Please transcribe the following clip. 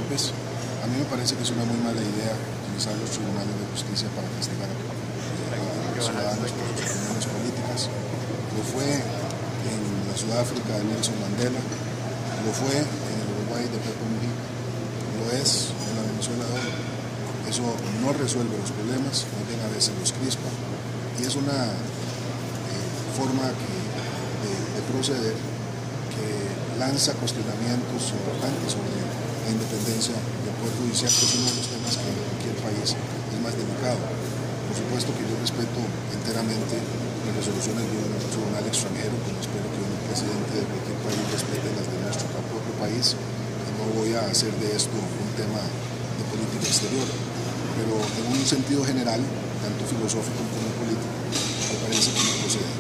golpes. A mí me parece que es una muy mala idea utilizar los tribunales de justicia para castigar a los ciudadanos por sus opiniones políticas. Lo fue en la Sudáfrica de Nelson Mandela, lo fue en el Uruguay de Pepe Mujica, lo es en la Venezuela de hoy. Eso no resuelve los problemas, más bien a veces los crispa, y es una forma de proceder que lanza cuestionamientos importantes sobre la independencia del Poder Judicial, que es uno de los temas que en cualquier país es más delicado. Por supuesto que yo respeto enteramente las resoluciones de un tribunal extranjero, como espero que un presidente de cualquier país respete las de nuestro propio país, y no voy a hacer de esto un tema de política exterior, pero en un sentido general, tanto filosófico como político, me parece que no procede.